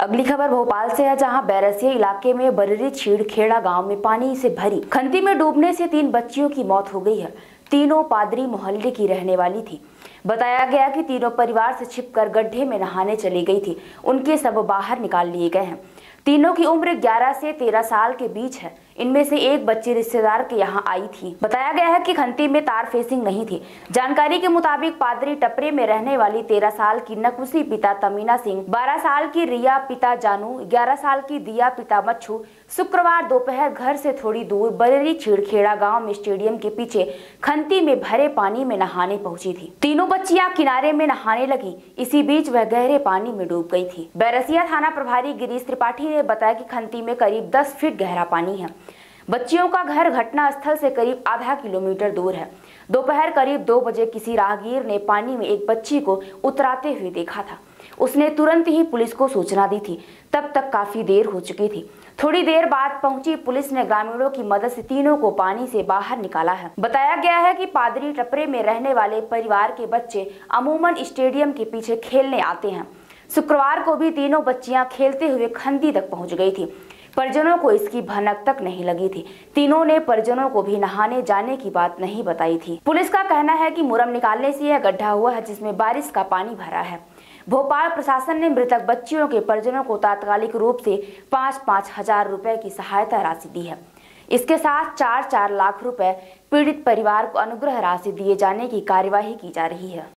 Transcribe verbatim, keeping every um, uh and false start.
अगली खबर भोपाल से है, जहां बैरसिया इलाके में बर्री छीड़खेड़ा गांव में पानी से भरी खंती में डूबने से तीन बच्चियों की मौत हो गई है। तीनों पादरी मोहल्ले की रहने वाली थी। बताया गया कि तीनों परिवार से छिपकर गड्ढे में नहाने चली गई थी। उनके सब बाहर निकाल लिए गए हैं। तीनों की उम्र ग्यारह से तेरह साल के बीच है। इनमें से एक बच्ची रिश्तेदार के यहाँ आई थी। बताया गया है कि खंती में तार फेसिंग नहीं थी। जानकारी के मुताबिक पादरी टपरे में रहने वाली तेरह साल की नकुसी पिता तमीना सिंह, बारह साल की रिया पिता जानू, ग्यारह साल की दिया पिता मच्छू शुक्रवार दोपहर घर से थोड़ी दूर बरेली छीड़खेड़ा गांव में स्टेडियम के पीछे खंती में भरे पानी में नहाने पहुंची थी। तीनों बच्चियां किनारे में नहाने लगी। इसी बीच वह गहरे पानी में डूब गई थी। बैरसिया थाना प्रभारी गिरीश त्रिपाठी ने बताया कि खंती में करीब दस फीट गहरा पानी है। बच्चियों का घर घटना स्थल से करीब आधा किलोमीटर दूर है। दोपहर करीब दो बजे किसी राहगीर ने पानी में एक बच्ची को उतराते हुए देखा था। उसने तुरंत ही पुलिस को सूचना दी थी। तब तक काफी देर हो चुकी थी। थोड़ी देर बाद पहुंची पुलिस ने ग्रामीणों की मदद से तीनों को पानी से बाहर निकाला है। बताया गया है कि पादरी टपरे में रहने वाले परिवार के बच्चे अमूमन स्टेडियम के पीछे खेलने आते हैं। शुक्रवार को भी तीनों बच्चियां खेलते हुए खंती तक पहुंच गई थी। परिजनों को इसकी भनक तक नहीं लगी थी। तीनों ने परिजनों को भी नहाने जाने की बात नहीं बताई थी। पुलिस का कहना है कि मुरम निकालने से यह गड्ढा हुआ है, जिसमें बारिश का पानी भरा है। भोपाल प्रशासन ने मृतक बच्चियों के परिजनों को तात्कालिक रूप से पाँच पाँच हजार रुपए की सहायता राशि दी है। इसके साथ चार चार लाख रुपए पीड़ित परिवार को अनुग्रह राशि दिए जाने की कार्यवाही की जा रही है।